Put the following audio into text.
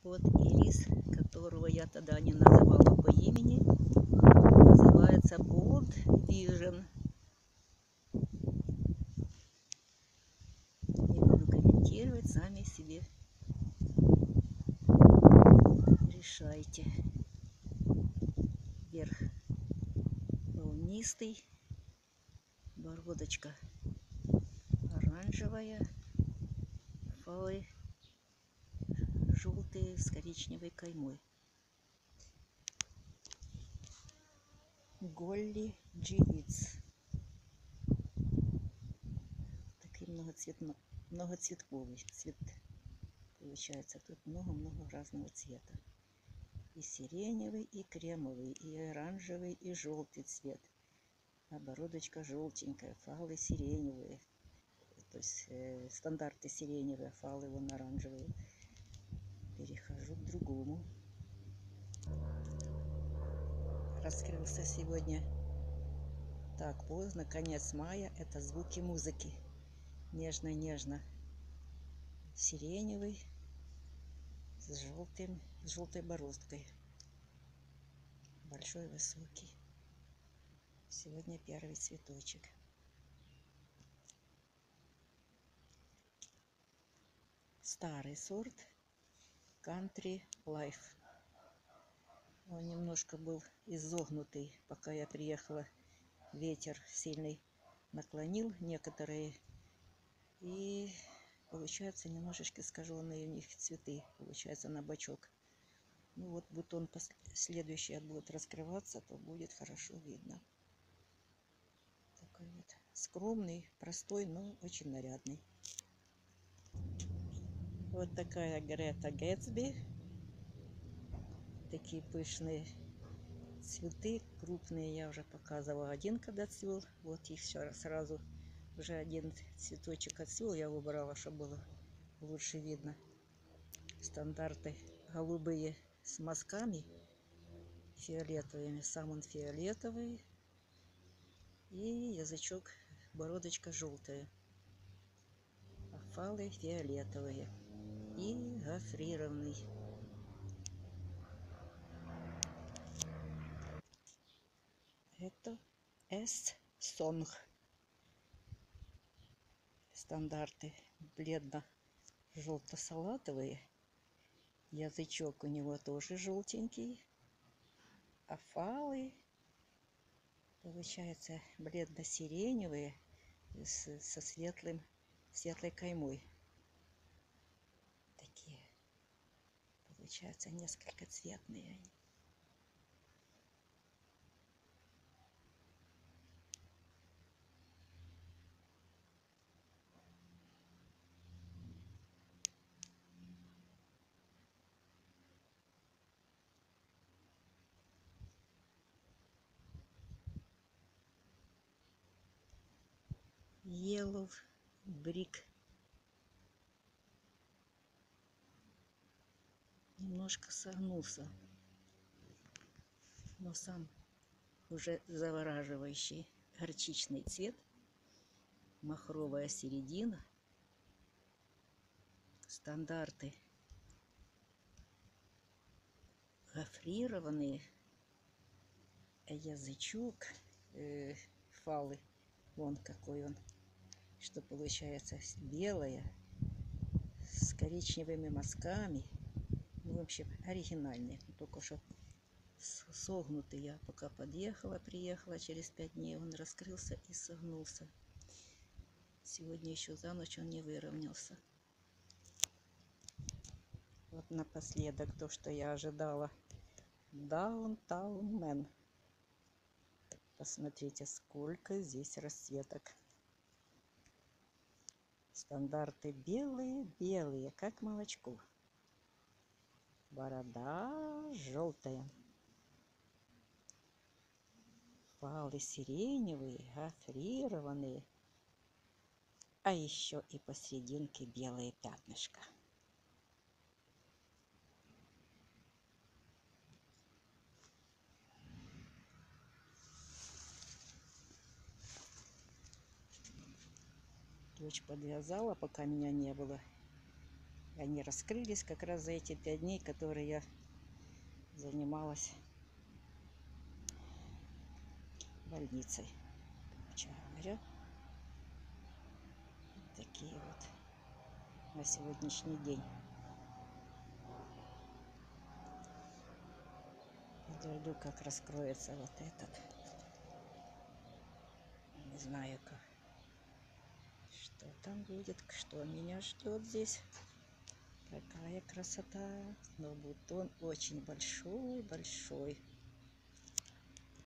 Вот ирис, которого я тогда не называла по имени, называется Bold Vision. Не буду комментировать, сами себе решайте. Верх волнистый, бородочка оранжевая, фалы желтые с коричневой каймой. Голли Дживиц. Такой многоцветковый цвет получается. Тут много-много разного цвета. И сиреневый, и кремовый, и оранжевый, и желтый цвет. Обородочка желтенькая, фалы сиреневые. То есть стандарты сиреневые, фалы вон оранжевые. Перехожу к другому. Раскрылся сегодня так поздно, конец мая. Это звуки музыки. Нежно-нежно. Сиреневый с желтой бороздкой. Большой, высокий. Сегодня первый цветочек. Старый сорт Country Life. Он немножко был изогнутый, пока я приехала. Ветер сильный наклонил некоторые. И получается немножечко искаженные у них цветы. Получается на бочок. Ну вот бутон следующий будет раскрываться, то будет хорошо видно. Такой вот скромный, простой, но очень нарядный. Вот такая Грета Гэтсби. Такие пышные цветы, крупные. Я уже показывала один, когда цвел. Вот их еще сразу уже один цветочек отцвел. Я выбрала, чтобы было лучше видно. Стандарты голубые с мазками фиолетовыми. Сам он фиолетовый. И язычок, бородочка желтая. А фалы фиолетовые. И гофрированный. Это S-Song. Стандарты бледно-желто-салатовые. Язычок у него тоже желтенький. А фалы, получается, бледно-сиреневые со светлой каймой. Такие, получается, несколько цветные они. Yellow Brick. Немножко согнулся, но сам уже завораживающий горчичный цвет. Махровая середина. Стандарты гофрированные. Язычок, фалы. Вон какой он. Что получается белое, с коричневыми мазками. Ну, в общем, оригинальный. Только что согнутый. Я пока приехала через 5 дней, он раскрылся и согнулся. Сегодня еще за ночь он не выровнялся. Вот напоследок то, что я ожидала. Downtown Man. Посмотрите, сколько здесь расцветок. Стандарты белые, как молочко. Борода желтая. Фалы сиреневые, гофрированные. А еще и посерединке белые пятнышко. Дочь подвязала, пока меня не было. Они раскрылись как раз за эти 5 дней, которые я занималась больницей. Короче говоря, такие вот на сегодняшний день. Подожду, как раскроется вот этот. Не знаю, как, что там будет, что меня ждет здесь. Какая красота. Но бутон очень большой, большой.